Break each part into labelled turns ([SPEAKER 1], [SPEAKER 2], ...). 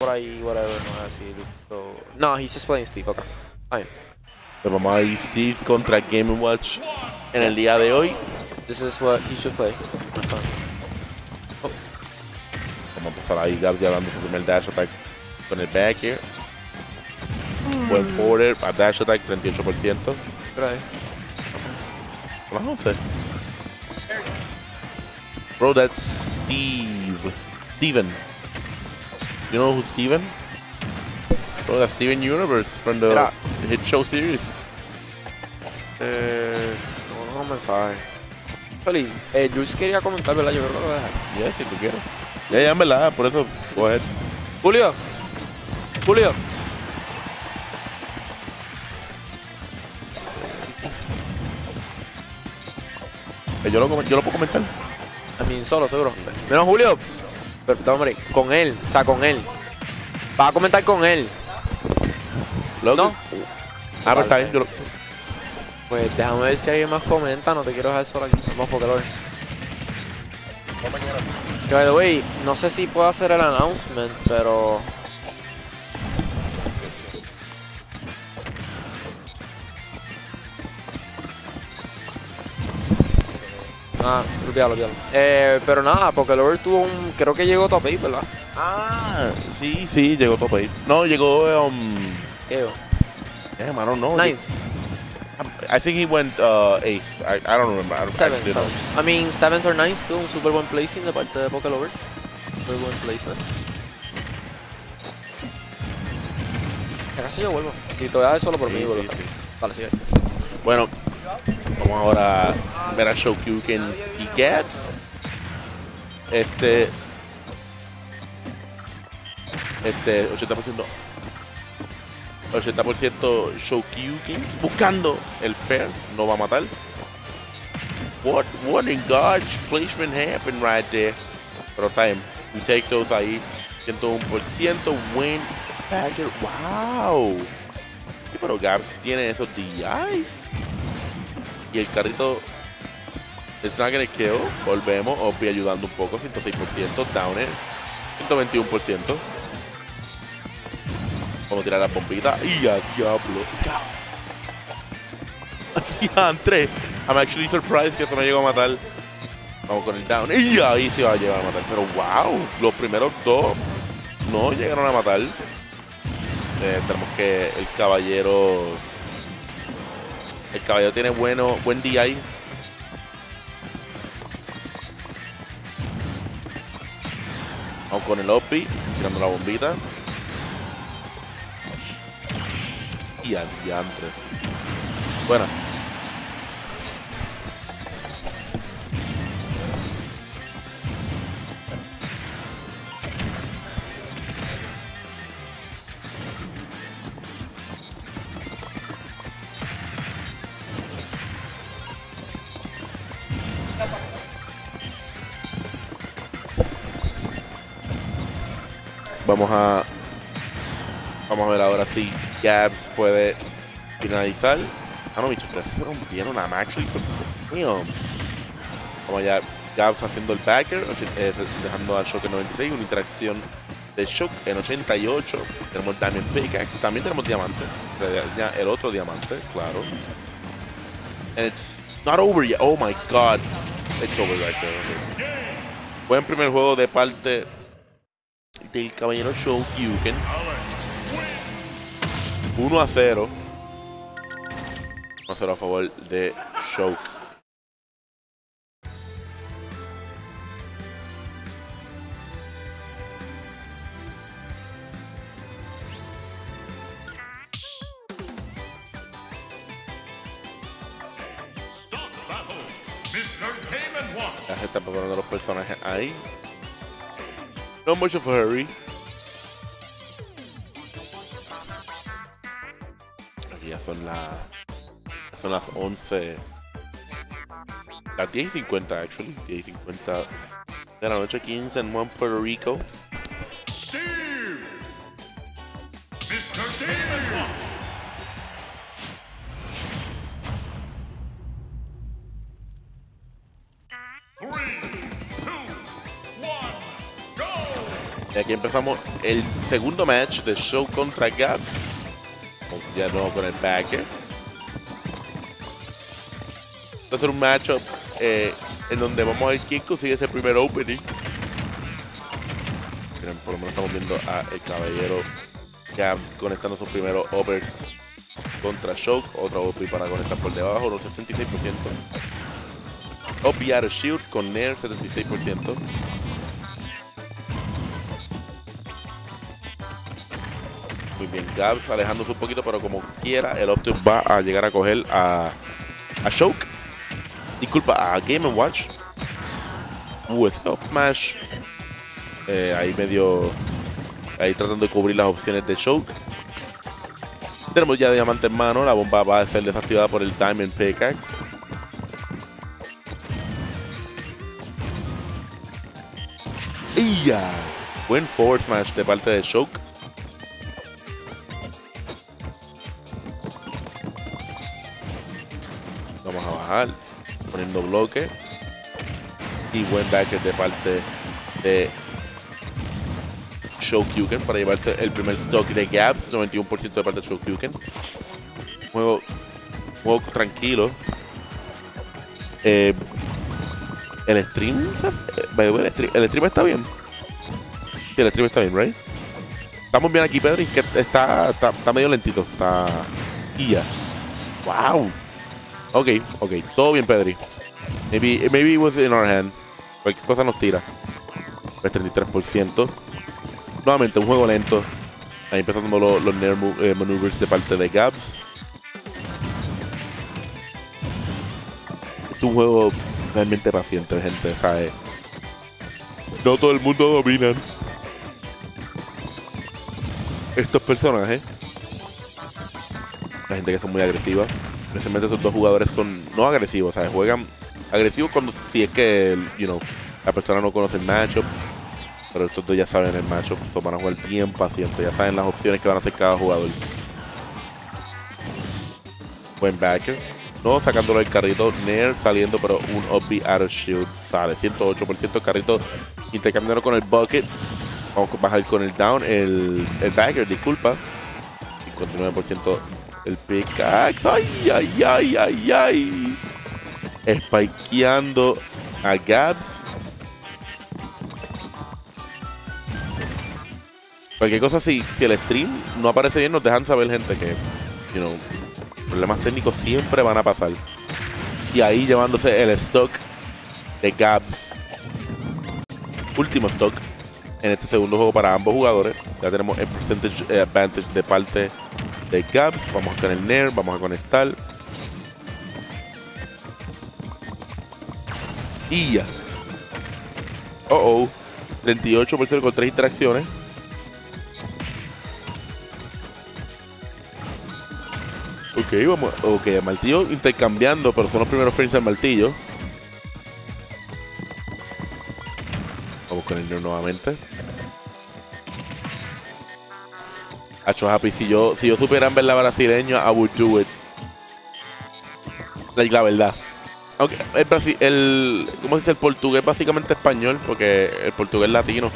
[SPEAKER 1] por ahí, whatever, no voy a decir. So, no, he's just playing Steve, okay. Fine.
[SPEAKER 2] Pero vamos a ir Steve contra Game & Watch en el día de hoy.
[SPEAKER 1] This is what he should play. Oh.
[SPEAKER 2] Vamos a empezar ahí, Gabs ya dando su primer dash attack con el back air. Buen forward, a dash attack 38%.
[SPEAKER 1] Right.
[SPEAKER 2] Son las 11. Bro, that's Steven. You know who's Steven? Bro, that's Steven Universe from the hit show series.
[SPEAKER 1] No mensaje. Feliz, Jules quería comentar, ¿verdad? Yo creo que lo voy a dejar.
[SPEAKER 2] Ya, si tú quieres. Ya, en verdad, por eso, go ahead.
[SPEAKER 1] Julio.
[SPEAKER 2] Yo lo puedo comentar.
[SPEAKER 1] A mí solo, seguro. Menos Julio. Pero, hombre, con él. O sea, con él. Va a comentar con él.
[SPEAKER 2] Loco.
[SPEAKER 1] ¿No?
[SPEAKER 2] Pero está bien.
[SPEAKER 1] Pues déjame ver si alguien más comenta. No te quiero dejar solo aquí. Vamos, Pokémon. Que, by the way, no sé si puedo hacer el announcement, pero... olvídalo. Pero nada, Pokélord tuvo un... Creo que llegó top 8, ¿verdad?
[SPEAKER 2] Ah, sí, llegó top 8. No, llegó...
[SPEAKER 1] Llegó.
[SPEAKER 2] Damn, I don't know.
[SPEAKER 1] Ninth.
[SPEAKER 2] I think he went 8th. I don't remember.
[SPEAKER 1] Seventh. I mean, 7th or 9th, tuvo un super buen placing de parte de Pokélord. Muy buen placement. ¿Acaso yo vuelvo? Si te voy a dar solo por mí, vuelvo.
[SPEAKER 2] Sí.
[SPEAKER 1] Vale, sigue.
[SPEAKER 2] Bueno, vamos ahora a ver a Shoryuken y Gabs. 80% Shoryuken buscando el fair, no va a matar. What engage placement happened right there? Pero time, we take those ahí. 101% win backer. Wow. Sí, pero Gabs tiene esos DIs. Y el carrito it's not gonna kill. Volvemos, Opie ayudando un poco, 106%, Downer, 121%. Vamos a tirar la bombita y a diablo. Diantre. I'm actually surprised que eso no llegó a matar. Vamos con el down. Y ahí se va a llegar a matar. Pero wow, los primeros dos no llegaron a matar. Tenemos que el caballero tiene buen DI. Vamos con el Opie, tirando la bombita. Y al diantre. Buena. Vamos a ver ahora si Gabs puede finalizar. Ah, no, bicho, pero fueron bien una Max. Vamos allá, Gabs haciendo el backer, dejando al Shock en 96, una interacción de Shock en 88. Tenemos el Diamond Pickaxe, también tenemos Diamante. Ya el otro Diamante, claro. And it's not over yet. Oh my god. It's over right there. Buen primer juego de parte del caballero Shoryuken. 1-0. 1-0 a favor de Shock. Ya se están preparando los personajes ahí. No much of a hurry. Aquí ya son las 11. Las 10:50 actually. 10:50 de la noche aquí en San Juan, Puerto Rico.
[SPEAKER 3] Steve! Mr. Demon!
[SPEAKER 2] Y aquí empezamos el segundo match de Show contra Gabs. Ya no con el backer. Va a ser un matchup en donde vamos a ver quién consigue ese primer opening. Miren, por lo menos estamos viendo a el caballero Gabs conectando sus primeros overs contra Shock. Otra OP para conectar por debajo, los 66%. OP out of shield con Nair, 76%. Muy bien, Gabs alejándose un poquito, pero como quiera, el Optimus va a llegar a coger a Shock. Disculpa, a Game & Watch. Stop Smash. Ahí medio. Ahí tratando de cubrir las opciones de Shock. Tenemos ya diamante en mano. La bomba va a ser desactivada por el Diamond Pickaxe. ¡Y ya! Buen forward smash de parte de Shock. Vamos a bajar. Poniendo bloque. Y buen backer de parte de Shoryuken para llevarse el primer stock de Gabs. 91% de parte de Shoryuken. Juego tranquilo. El stream está bien. Sí, el stream está bien, right? Estamos bien aquí, Pedri, que está medio lentito. Está. Y ya. Wow. Ok. Todo bien, Pedri. Maybe it was in our hand. Cualquier cosa nos tira. El 33%. Nuevamente, un juego lento. Ahí empezando los Nair maneuvers de parte de Gabs. Es un juego realmente paciente, gente, ¿sabes? No todo el mundo domina estos personajes. La gente que son muy agresivas. Especialmente esos dos jugadores son no agresivos, ¿sabes? Juegan agresivos cuando si es que, la persona no conoce el matchup. Pero estos dos ya saben el matchup, van a jugar bien paciente, ya saben las opciones que van a hacer cada jugador. Buen backer. No, sacándolo del carrito. Nair saliendo, pero un OP out of shield sale. 108% el carrito intercambiando con el bucket. Vamos a bajar con el down. El backer, disculpa. 59% el pickaxe. ¡Ay! Spikeando a Gabs. Cualquier cosa, si el stream no aparece bien, nos dejan saber, gente, que, problemas técnicos siempre van a pasar. Y ahí llevándose el stock de Gabs. Último stock en este segundo juego para ambos jugadores. Ya tenemos el percentage advantage de parte de Gabs. Vamos con el Nair, vamos a conectar. Y ya. 38% con 3 interacciones. Ok, el martillo intercambiando, pero son los primeros frames del martillo. Vamos con el Nair nuevamente. Hacho Happy, si yo supiera en verdad brasileño, I would do it. La verdad. Aunque ¿cómo se dice? El portugués básicamente español, porque el portugués latino.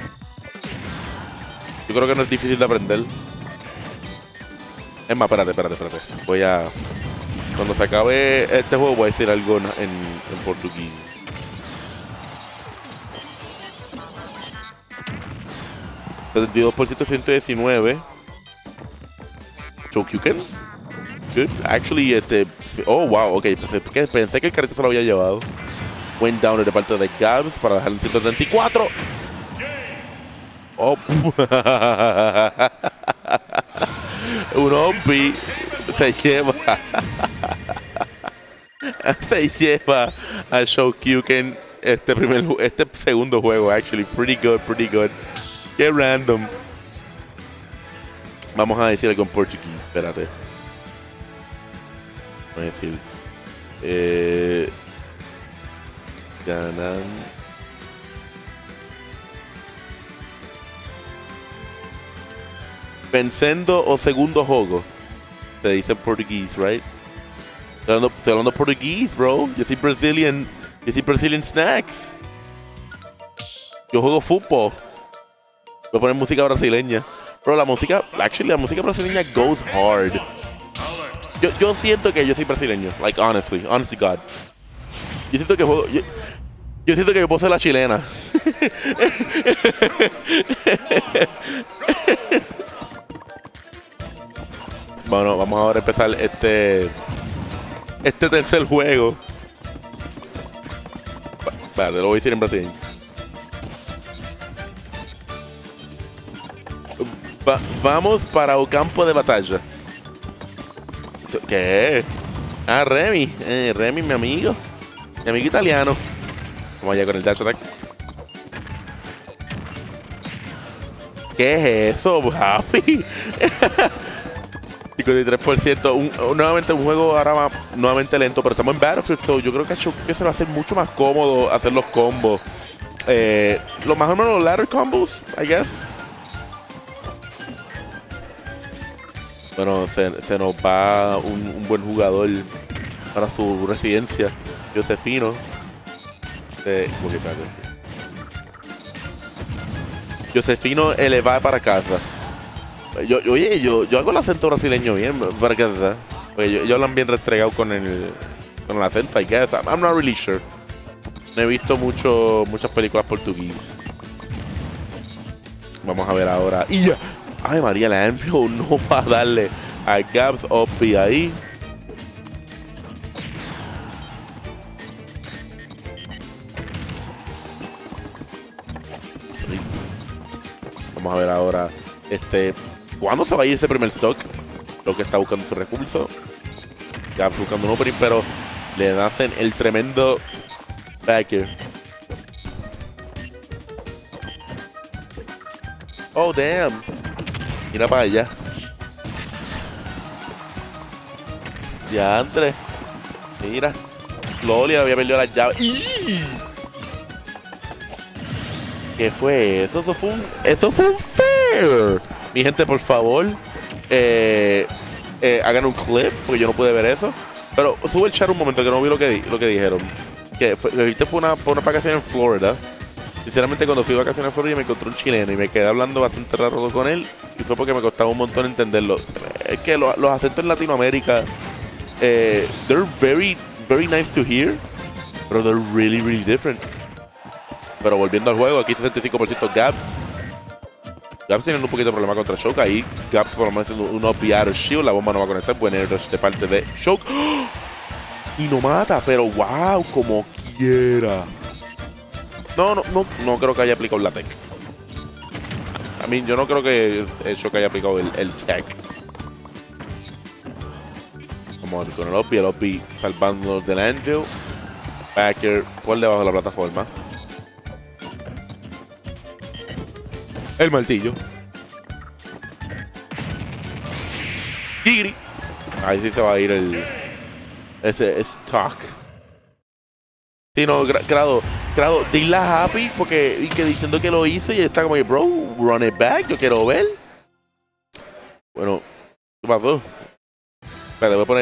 [SPEAKER 2] Yo creo que no es difícil de aprender. Es más, espérate. Cuando se acabe este juego voy a decir algo en portugués. El 72% 119. Shoryuken. Good. Actually, oh, wow, ok. Pensé que el carrito se lo había llevado. Buen downer de parte de Gabs para dejar en 134. Oh. Un OP se lleva a Shoryuken este segundo juego. Actually, pretty good. Qué random. Vamos a decir algo en portugués. Espérate. Vamos a decir. Ganan. Vencendo o segundo juego. Se dice en portugués, right? Estoy hablando portugués, bro. Yo soy Brazilian snacks. Yo juego fútbol. Voy a poner música brasileña. Pero la música brasileña goes hard. Yo siento que yo soy brasileño. Like, honestly God. Yo siento que juego... Yo siento que yo puedo ser la chilena. Bueno, vamos ahora a empezar este tercer juego. Vale, lo voy a decir en brasileño. Vamos para el campo de batalla. ¿Qué? Ah, Remy. Remy, mi amigo. Mi amigo italiano. Vamos allá con el dash attack. ¿Qué es eso, Happy? 53%. Nuevamente un juego ahora va nuevamente lento, pero estamos en Battlefield, so yo creo que se va a hacer mucho más cómodo hacer los combos. Lo más o menos los ladder combos, I guess. Bueno, se nos va un buen jugador para su residencia, Josefino. Josefino va para casa. Yo hago el acento brasileño bien, para casa. Porque yo hablan bien restregado con el acento, I guess. I'm not really sure. No he visto muchas películas portuguesas. Vamos a ver ahora. ¡Y ya! ¡Ay, María! La Anfield no va a darle a Gabs Oppi ahí. Vamos a ver ahora. ¿Cuándo se va a ir ese primer stock? Lo que está buscando su recurso. Gabs buscando un opening, pero le hacen el tremendo backer. Oh, damn. Mira para allá. Ya, Andrés. Mira. Loli había perdido las llaves. ¿Qué fue eso? Eso fue un fair. Mi gente, por favor, hagan un clip, porque yo no pude ver eso. Pero sube el chat un momento, que no vi lo que dijeron. Que viste por una vacación en Florida. Sinceramente, cuando fui de vacaciones en Florida me encontré un chileno y me quedé hablando bastante raro con él. Y fue porque me costaba un montón entenderlo. Es que los acentos en Latinoamérica, they're very, very nice to hear, pero they're really, really different. Pero volviendo al juego, aquí 65% Gabs. Gabs tiene un poquito de problema contra Shock. Ahí Gabs por lo menos haciendo un OPR shield. La bomba no va a conectar. Buen air rush de parte de Shock. ¡Oh! Y no mata, pero wow, como quiera. No creo que haya aplicado la tech. Yo no creo que el Shock haya aplicado el tech. Vamos a ver con el OP salvando del Anvil. Backer por debajo de la plataforma. El martillo. Gigri. Ahí sí se va a ir ese stock. Sí, no, Grado, dile a Happy porque que diciendo que lo hizo y está como que, bro, run it back, yo quiero ver. Bueno, ¿qué pasó? Espérate, voy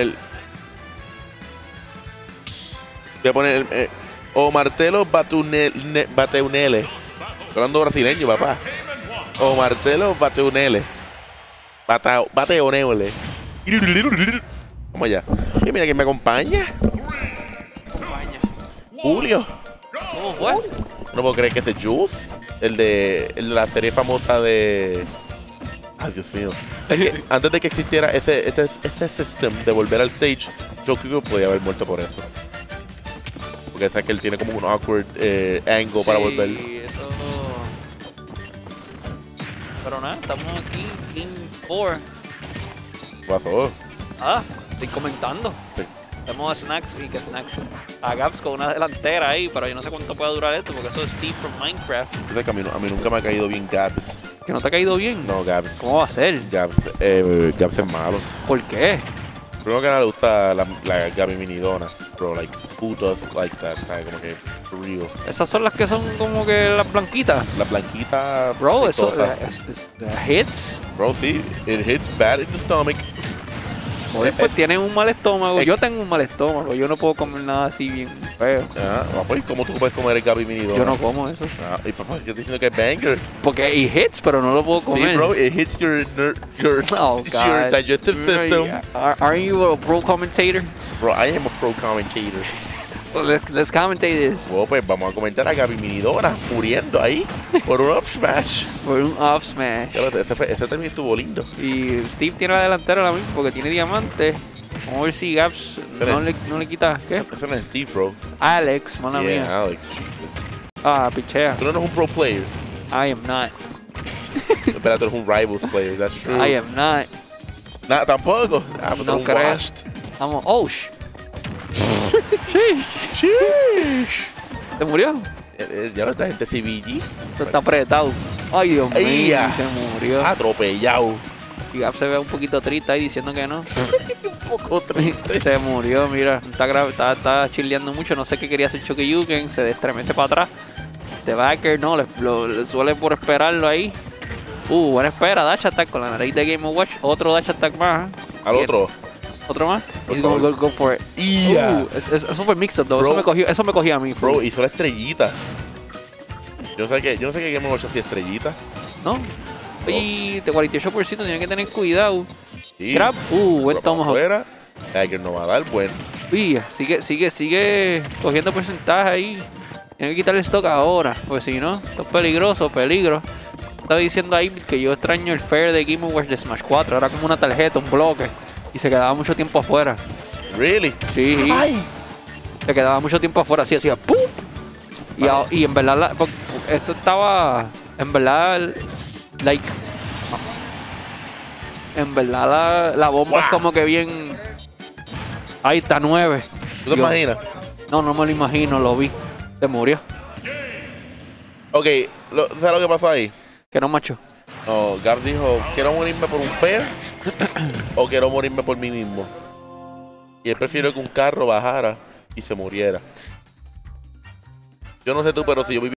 [SPEAKER 2] a poner o Martelo Bateunele. Estoy hablando brasileño, papá. O Martelo Bateunele. Bateunele. Vamos allá. Y mira quién me acompaña. Julio.
[SPEAKER 1] ¿Cómo fue?
[SPEAKER 2] No puedo creer que ese Jules, el de la serie famosa de... Ay, Dios mío. Es que antes de que existiera ese system de volver al stage, yo creo que podía haber muerto por eso. Porque sabes que él tiene como un awkward angle para volver.
[SPEAKER 4] Sí, eso... Pero nada, estamos aquí en 4.
[SPEAKER 2] ¿Qué pasó?
[SPEAKER 4] Estoy comentando.
[SPEAKER 2] Sí.
[SPEAKER 4] Vemos a Snacks y que Snacks a Gabs con una delantera ahí, pero yo no sé cuánto puede durar esto porque eso es Steve from Minecraft.
[SPEAKER 2] Yo sé que a mí nunca me ha caído bien Gabs.
[SPEAKER 4] ¿Que no te ha caído bien?
[SPEAKER 2] No, Gabs.
[SPEAKER 4] ¿Cómo va a ser?
[SPEAKER 2] Gabs es malo.
[SPEAKER 4] ¿Por qué?
[SPEAKER 2] Primero que nada le gusta la Gaby Minidona. Bro, like, who does like that? ¿Sabes? Como que, for real.
[SPEAKER 4] Esas son las que son como que las blanquitas.
[SPEAKER 2] La blanquita.
[SPEAKER 4] Bro, eso
[SPEAKER 2] aceitosa.
[SPEAKER 4] hits.
[SPEAKER 2] Bro, sí, it hits bad in the stomach.
[SPEAKER 4] Joder, pues tienen un mal estómago. Yo tengo un mal estómago. Yo no puedo comer nada así bien feo.
[SPEAKER 2] Pues, ¿cómo tú puedes comer el Gaby Mini Donut?
[SPEAKER 4] Yo no como eso.
[SPEAKER 2] ¿Y papá, qué estoy diciendo que es banger?
[SPEAKER 4] Porque it hits, pero no lo puedo comer.
[SPEAKER 2] Sí, bro, it hits your
[SPEAKER 4] Oh,
[SPEAKER 2] your
[SPEAKER 4] God.
[SPEAKER 2] digestive system.
[SPEAKER 4] Aren't you a pro commentator?
[SPEAKER 2] Bro, I am a pro commentator.
[SPEAKER 4] Well, let's commentate this.
[SPEAKER 2] Bueno, pues vamos a comentar a Gaby Mini Donut muriendo ahí por un up smash.
[SPEAKER 4] Por un off smash.
[SPEAKER 2] Ya ese también estuvo lindo.
[SPEAKER 4] Y Steve tiene la delantera ahora mismo porque tiene diamante. Vamos a ver si Gaps no le quita. ¿Qué?
[SPEAKER 2] Ese no es Steve, bro.
[SPEAKER 4] Alex, mala mía.
[SPEAKER 2] Yeah, Alex.
[SPEAKER 4] Ah, pichea.
[SPEAKER 2] Tú no eres un pro player.
[SPEAKER 4] I am not.
[SPEAKER 2] Espera, tú eres un rivals player, that's true.
[SPEAKER 4] I am not.
[SPEAKER 2] Nada, tampoco. Pero
[SPEAKER 4] No
[SPEAKER 2] un
[SPEAKER 4] creo.
[SPEAKER 2] washed.
[SPEAKER 4] Vamos. Oh, Sheesh.
[SPEAKER 2] Sheesh.
[SPEAKER 4] ¿Se murió?
[SPEAKER 2] Ya no está gente CBG.
[SPEAKER 4] Esto está apretado. Ay, Dios mío.
[SPEAKER 2] Ella.
[SPEAKER 4] Se murió.
[SPEAKER 2] Atropellado.
[SPEAKER 4] Y Gaps se ve un poquito triste ahí diciendo que no.
[SPEAKER 2] Un poco triste.
[SPEAKER 4] Se murió, mira. Está chileando mucho. No sé qué quería hacer Shoryuken. Se estremece para atrás. Este backer no, le suele por esperarlo ahí. Buena espera. Dash attack con la nariz de Game Watch. Otro dash attack más.
[SPEAKER 2] Al otro.
[SPEAKER 4] ¿Otro más?
[SPEAKER 2] Por
[SPEAKER 4] He's
[SPEAKER 2] favor.
[SPEAKER 4] gonna go for it.
[SPEAKER 2] Yeah.
[SPEAKER 4] Eso fue mixed up, though.
[SPEAKER 2] Bro.
[SPEAKER 4] Eso me cogía a mí.
[SPEAKER 2] Bro, hizo la estrellita. Yo no sé qué Game Watch hacía estrellita.
[SPEAKER 4] ¿No? Y de 48% tienen que tener cuidado.
[SPEAKER 2] Sí.
[SPEAKER 4] Grab. Buen
[SPEAKER 2] Pero para
[SPEAKER 4] tomahawk.
[SPEAKER 2] afuera. Tiger no va a dar bueno.
[SPEAKER 4] Uy, sigue cogiendo porcentaje ahí. Tienen que quitarle stock ahora, porque si no, esto es peligroso, peligro. Estaba diciendo ahí que yo extraño el fair de Game Watch de Smash 4. Era como una tarjeta, un bloque. Y se quedaba mucho tiempo afuera.
[SPEAKER 2] Really?
[SPEAKER 4] Sí.
[SPEAKER 2] Ay.
[SPEAKER 4] Se quedaba mucho tiempo afuera, así hacía ¡pum! Y en verdad, eso estaba, en verdad, like, en verdad la bomba es como que bien, ahí está 9.
[SPEAKER 2] ¿Tú te imaginas?
[SPEAKER 4] No me lo imagino, lo vi, se murió.
[SPEAKER 2] Ok, ¿sabes lo que pasó ahí?
[SPEAKER 4] Que no, macho.
[SPEAKER 2] No, Gab dijo, quiero morirme por un fair o quiero morirme por mí mismo. Y él prefirió que un carro bajara y se muriera. Yo no sé tú, pero si yo viviera